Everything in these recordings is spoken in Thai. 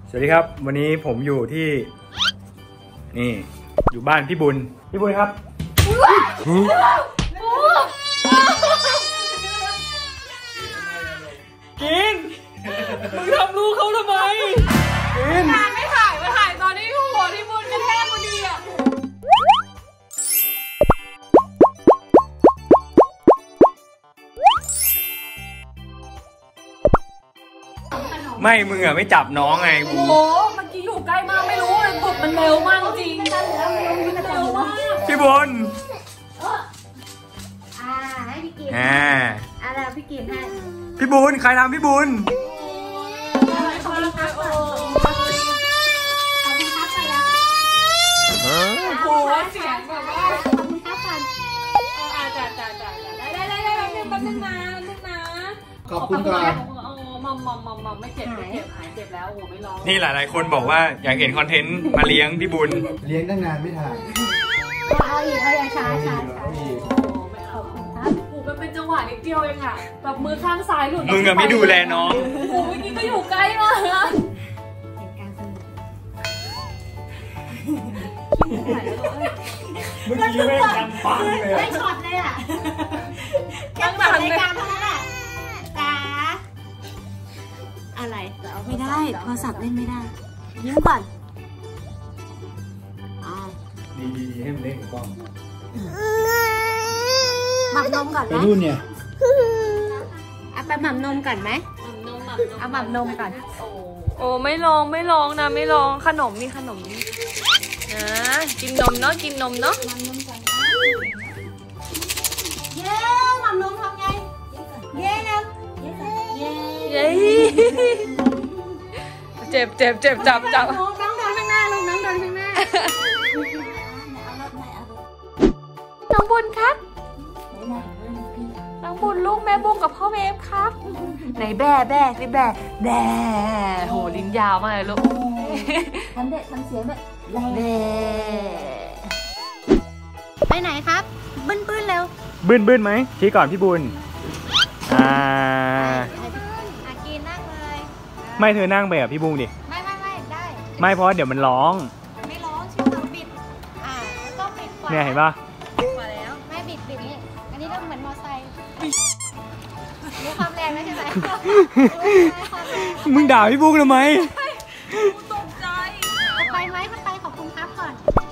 สวัสดีครับวันนี้ผมอยู่ที่นี่อยู่บ้านพี่บุญครับกินมึงทำลูกเขาทำไมกินไม่ถ่ายตอนนี้หัวพี่บุญกระแทกพอดีอ่ะไม่มึงอะไม่จับน้องไงโอ้โหเมื่อกี้อยู่ใกล้มากไม่รู้เลยบุญมันเร็วมากจริงมันเร็วมากพี่บุญให้พี่กินอะไรพี่กินให้พี่บุญใครทำพี่บุญโอ้โหเสียงแบบว่าขอบคุณครับก่อนจ่าได้แป๊บนึงนะขอบคุณก่อนมัมไม่เจ็บหายเจ็บแล้วโอ้ไม่ร้องนี่หลายๆคนบอกว่าอยากเห็นคอนเทนต์มาเลี้ยงพี่บุญเลี้ยงตั้งนานไม่ถ่ายเอาอีกช้าขอบคุณครับกูมันเป็นจังหวะนิดเดียวเองอะแบบมือข้างซ้ายหลุดมึงอะไม่ดูแลน้องโอ้เมื่อกี้ก็อยู่ใกล้มากนะเหตุการณ์สนุกเมื่อกี้ไม่ดังปังเลยไม่ช็อตเลยอะแค่เปิดรายการเท่านั้นแหละจ้าอะไรไม่ได้โทรศัพท์เล่นไม่ได้ยิ้มก่อนดีให้มันเล่นกับกล้องหมักนมก่อนไหมไปรุ่นเนี่ยเอาไปหมักนมก่อนไหมเอาหมักนมก่อนโอ้ไม่ลองนะไม่ลองขนมมีขนมนะกินนมเนาะหมักนมก่อนเย้หมักนมทำไงเย้แล้วเย้เจ็บจับน้องโดนข้างหน้าลูกน้องโดนข้างหน้าน้องบุญครับน้องบุญลูกแม่บุ้งกับพ่อเวฟครับไหนแบ่โหลิ้นยาวมากเลยลูกทำเสียงแบบแบ่ไปไหนครับบึ้นเร็วบึ้นไหมชี้ก่อนพี่บุญกินนั่งเลยไม่เธอนั่งไปกับพี่บุ้งดิไม่ได้ไม่เพราะเดี๋ยวมันร้องไม่ร้องชื่อเราบิดแล้วก็บิดก่อนเนี่ยเห็นปะมาแล้วไม่บิดนี่อันนี้ต้องเหมือนมอไซค์มีความแรงนะใช่ไหมมึงด่าพี่บุ้งทำไมตกใจไปไหมไปขอบคุณครับก่อน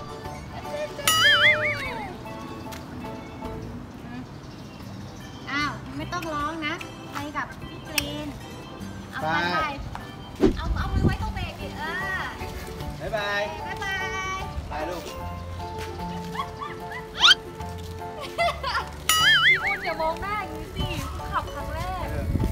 ไม่ต้องร้องนะไปกับพี่กรีนเอามือไว้ตรงเบรกดิบ๊ายบายไปลูกพี่บุญอย่ามองหน้าอย่างนี้สิขับครั้งแรก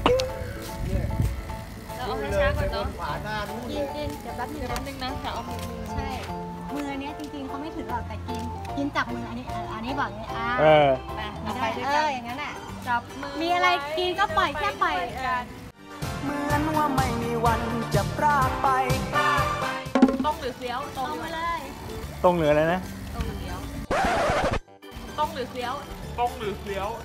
เราเอาช้าก่อนเนาะกินเดี๋ยวแป๊บนึงนะจะเอามือใช่มือเนี้ยจริงๆเขาไม่ถือหรอกแต่กินจับมืออันนี้บอกอย่างนี้ไปอย่างนั้นแหละจับมือมีอะไรกินก็ปล่อยแค่ปล่อยเหมือนว่าไม่มีวันจะพรากไปตรงหรือเสียวตรงไปเลยตรงเหลืออะไรนะตรงหรือเสียวตรงหรือเสียวตรงหรือเสียว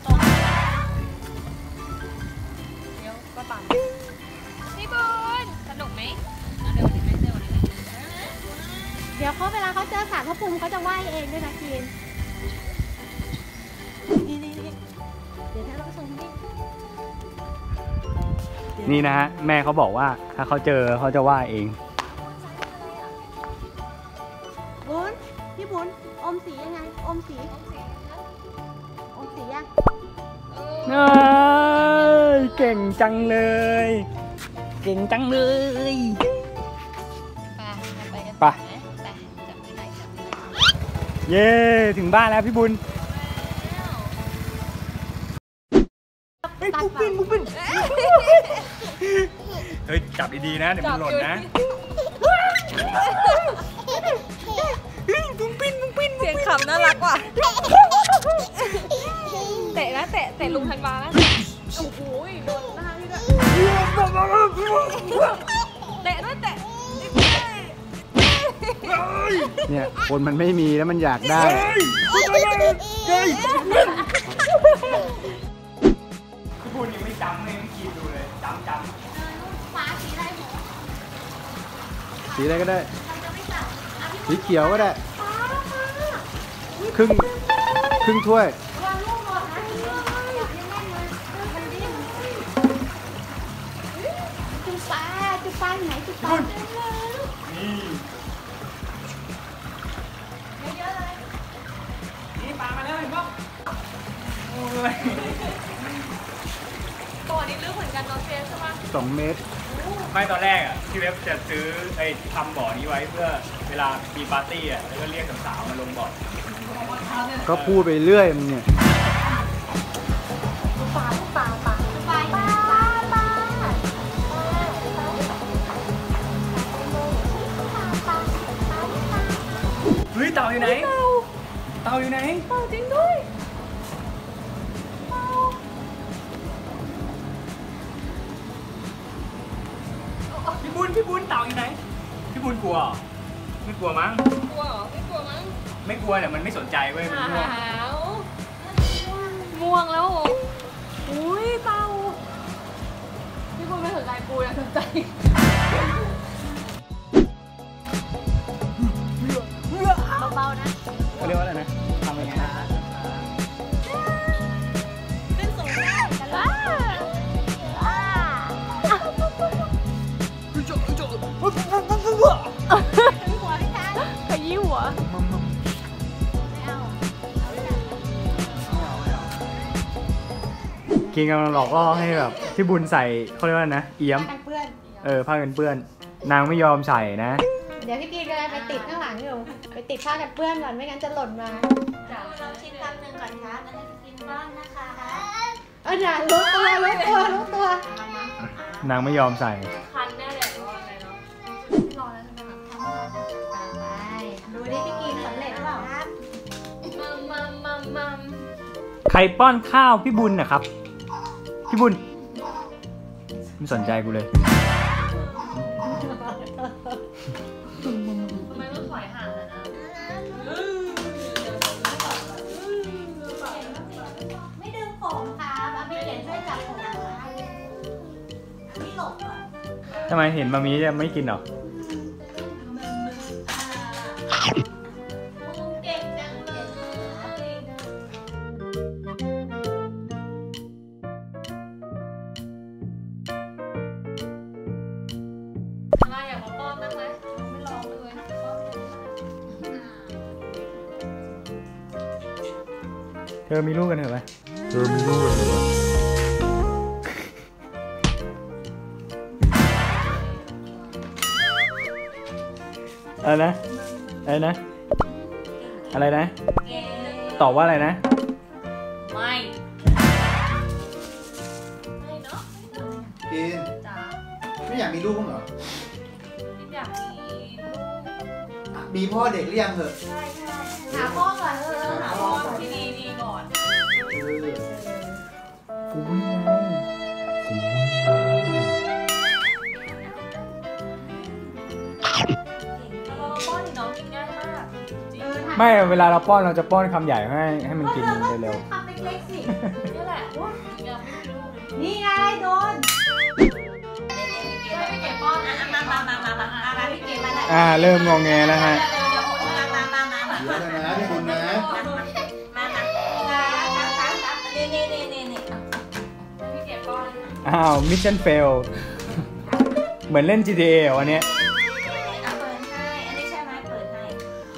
เดี๋ยวก็ปั่นพี่บุญสนุกไหมเร็วเดี๋ยวเขาเวลาเขาเจอสารพระภูมิเขาจะไหว้เองด้วยนะกินเดี๋ยวถ้าเราชมนี่นะฮะแม่เขาบอกว่าถ้าเขาเจอเขาจะว่าเองพี่บุญอมสียังไงอมสีอะเก่งจังเลยไปเย้ถึงบ้านแล้วพี่บุญมุกปิ้นเฮ้ยจับดีๆนะเดี๋ยวมันหล่นนะมุกปิ้นเสียงขำน่ารักว่ะเตะนะเตะลุงธันวานะโอ้โหโดนหน้าพี่ด้วยเตะเนี่ยคนมันไม่มีแล้วมันอยากได้พี่บุญยังไม่จำเลยไม่คิดดูเลยจำฟ้าสีอะไรหมสีอะไรก็ได้สีเขียวก็ได้ครึ่งถ้วยจุปลาไหนจุปลานี่เยอะเลยนี่ปลามาแล้วเห็นปะโอ้ยบ่อนี้ลึกเหมือนกันเนาะเฟสใช่ปะ 2 เมตรไม่ตอนแรกอ่ะพี่เว็บจะซื้อทำบ่อนี้ไว้เพื่อเวลามีปาร์ตี้อ่ะแล้วก็เรียกสาวๆมาลงบ่อก็พูดไปเรื่อยมึงเนี่ยเฮ้ยเต่าอยู่ไหนเต่าอยู่ไหนเต่าจริงด้วยพี่บุญเต่าอยู่ไหนพี่บุญกลัวไม่กลัวมั้งกลัวเหรอไม่กลัวมั้งไม่กลัวแต่มันไม่สนใจเว้ยมันง่วงง่วงแล้วอุ้ยเต่าพี่บุญไม่สนใจปูนะสนใจเบาๆนะเขาเรียกว่าอะไรนะทำยังไงนะขึ้นสูงได้กันละหัวพี่ชายขยี้หัวไม่เอากินกำลังหลอกล่อให้แบบพี่บุญใส่เขาเรียกว่านะเอี้ยมกันเปื้อนผ้ากันเปื้อนนางไม่ยอมใส่นะเดี๋ยวพี่พีกำลังไปติดข้างหลังอยู่ไปติดผ้ากันเปื้อนก่อนไม่งั้นจะหล่นมาลองชิมคำหนึ่งก่อนครับแล้วให้พี่กินบ้างนะคะอย่ารู้ตัวนางไม่ยอมใส่คันแน่เลยว่าอะไรเนาะรอแล้วใช่ไหมคะไปดูดิพี่กินสำเร็จหรือเปล่าครับมัมใครป้อนข้าวพี่บุญนะครับพี่บุญไม่สนใจกูเลยทำไมต้องถอยห่างอะนะไม่ดึงผมครับเอาพี่เขียนช่วยจับผมนะคะพี่หลบก่อนทำไมเห็นมามีจะไม่กินหรอเก่งจังเลยอะไรอยากมาป้อนบ้างไหมไม่ลองเลยป้อนเลยเธอมีลูกกันเหรอไหมอะไรนะตอบว่าอะไรนะไม่เนาะกินจ๋าไม่อยากมีลูกมั้างเหรอไม่อยากมีลูกมีพ่อเด็กหรือยังเหอะหาพ่อก่อนหาพ่อที่ดีก่อนกูไม่ไงเราป้อนน้องกินง่ายมากจริงไม่เวลาเราป้อนเราจะป้อนคำใหญ่ให้มันกินเร็วทำเล็กๆสินี่แหละอยากมีลูกเลยนี่ไงโดนให้พี่เก็บป้อนอ่ะมาพี่เก็บมาได้เริ่มงอแงแล้วฮะเดี๋ยวนะพี่บุญนะพี่เก็บป้อนมิชชั่นเฟลเหมือนเล่น GTA เหรอวันนี้เปิดให้อันนี้ใช่ไหมเปิดให้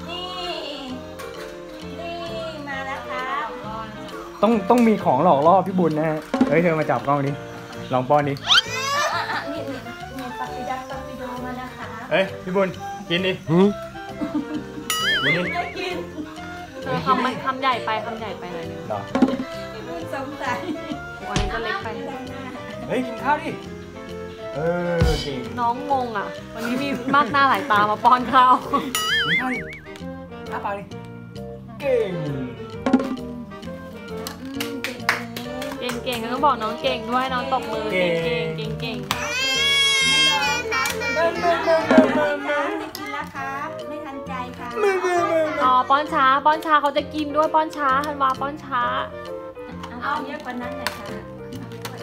นี่มาแล้วครับต้องมีของหลอกล่อพี่บุญนะฮะเฮ้ยเธอมาจับกล้องดิลองป้อนดินี่ปักปิดักปักปิโดมานะคะเฮ้ยพี่บุญกินดิกินดิคำใหญ่ไปหน่อยนึงต่อสงสัยวันนี้ก็เล็กไปเฮ้ยกินข้าวดิเก่งน้องงงอ่ะ วันนี้มีมากหน้าหลายตามาป้อนข้าวกินข้าวดิอ้าปากดิเก่งเก่งต้องบอกน้องเก่งด้วยน้องตบมือเก่งไม่โดนครับไม่กินแล้วครับไม่ทันใจครับอ๋อป้อนช้าเขาจะกินด้วยป้อนช้าธันวาป้อนช้าเอาเยอะกว่านั้นเลยค่ะ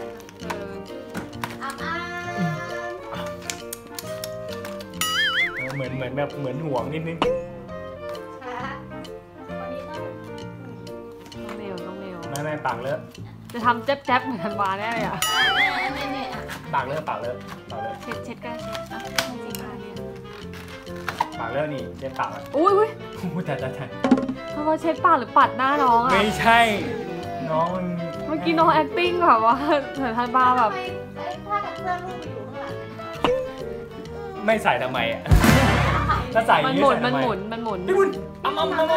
อ้าเหมือนแบบเหมือนห่วงนิดนึงช้าวันนี้ต้องต้องเร็วไม่ปากเลอะจะทำแจ๊บเหมือนธันวาแน่เลยอ่ะปากเลอะเช็ดกันเช็ดอ่ะจริงๆเนี่ยปากเลอะนี่เช็ดปากอ่ะอุ้ยแต่ธันวาเช็ดปากหรือปัดหน้าน้องอ่ะไม่ใช่น้องเมื่อกี้น้อง acting แบบว่าเหมือนธันวาแบบไอ้ผ้ากันเปื้อนลูกไปอยู่ข้างหลังไม่ใส่ทำไมอ่ะถ้าใส่มันยืหดมุนใส่ทำไมมันหมุนพี่บุญอ้ำ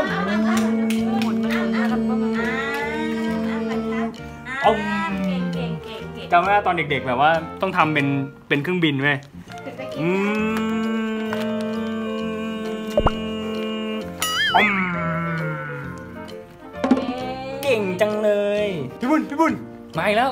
จำได้ตอนเด็กๆแบบว่าต้องทำเป็นเครื่องบินเว้ยถึงจะกินเก่งจังเลยพี่บุญมาอีกแล้ว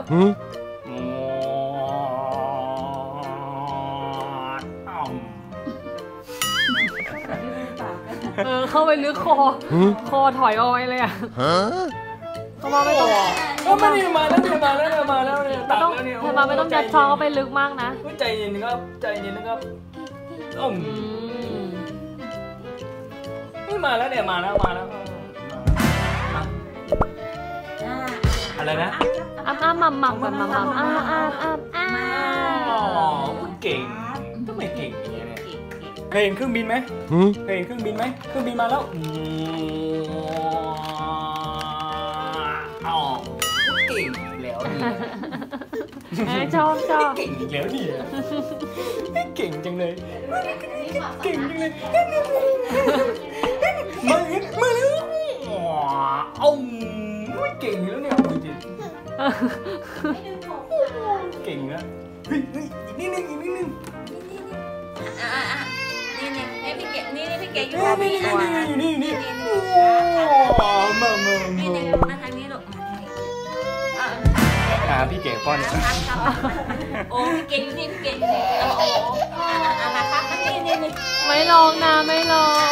เข้าไปลึกคอถอยออกไปเลยอ่ะเข้ามาไม่ต้องมาแล้วเนี่ยตักต้องแล้วเนี่ยธันวาไม่ต้องยัดซองเข้าไปลึกมากนะใจเย็นนะครับนี่มาแล้วเนี่ยมาแล้วอะไรนะอ้เก่งทำไมเก่งอย่างเงี้ยเนี่ยเคยเห็นเครื่องบินไหมเคยเห็นเครื่องบินมาแล้วเก่งแล้วนี่ชอบเก่งอีกแล้วนี่เก่งจังเลยเก่งจังเลยมาแล้วเก่งแล้วเนี่ยจริงเก่งแล้วเฮ้ยอีกนิดนึงนี่ให้พี่เก๋นี่พี่เก๋อยู่นี่ทางนี้มาทางนี้ลูกมาทางนี้พี่เก๋ป้อนโอ้พี่เก๋อยู่นี่พี่เก๋อยู่นี่โอ้มาครับนี่ไม่ลองนะไม่ลอง